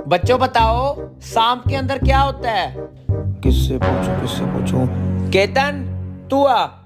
बच्चों बताओ सांप के अंदर क्या होता है? किससे पूछूं? केतन तू आ।